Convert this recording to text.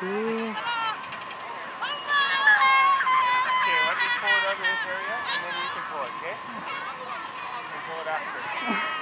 Okay, let me pull it out of this area, and then you can pull it, okay? You can pull it after.